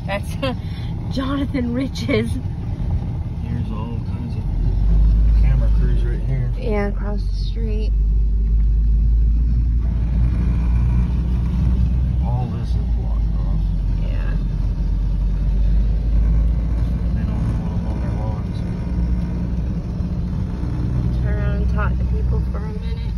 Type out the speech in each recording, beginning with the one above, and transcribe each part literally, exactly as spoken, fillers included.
That's Jonathan Rich's. Here's all kinds of camera crews right here. Yeah, across the street. All this is blocked off. Yeah. They don't want them on their lawns. Turn around and talk to people for a minute.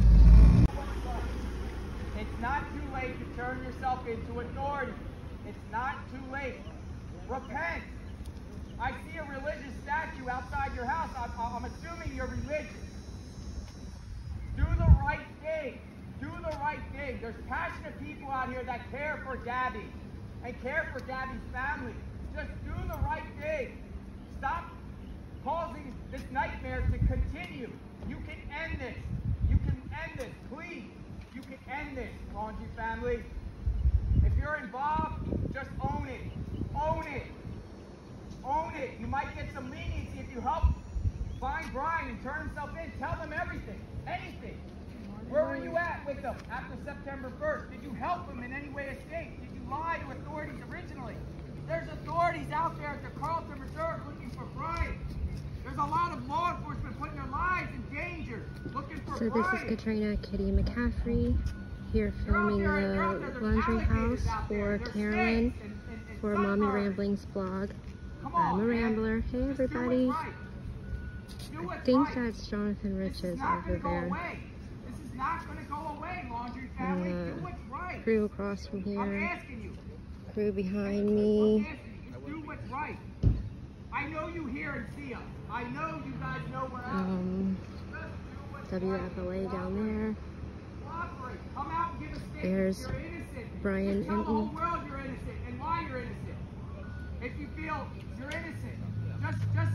It's not too late to turn yourself into authority. It's not too late. Repent. I see a religious statue outside your house. I'm, I'm assuming you're religious. Do the right thing. Do the right thing. There's passionate people out here that care for Gabby and care for Gabby's family. Just do the right thing. Stop causing this nightmare to continue. You can end this. You can end this. Please. You can end this, Laundrie family. If you're involved, just own it. Own it. Own it. You might get some leniency if you help find Brian and turn himself in. Tell them everything. Anything. Where were you at with them after September first? Did you help them in any way or shape? Did you lie to authorities originally? There's authorities out there at the Carlton Reserve looking for Brian. There's a lot of law enforcement putting their lives in danger looking for So Brian. this is Katrina, Kitty McCafferty, here filming the laundry house for Carolyn for Mommy Ramblings blog. I'm a Rambler. Hey everybody. I think that's Jonathan Rich's over there. This is not going to go away, Laundrie family. And Do what's right. crew across from I'm here. asking you. Crew behind I'm me. asking you. Just do what's right. I know you hear and see us. I know you guys know we're out. Um, W F L A down there. Come out and give a statement. There's You're innocent. Brian Tell the whole Entin. world you're innocent and why you're innocent. If you feel you're innocent, just just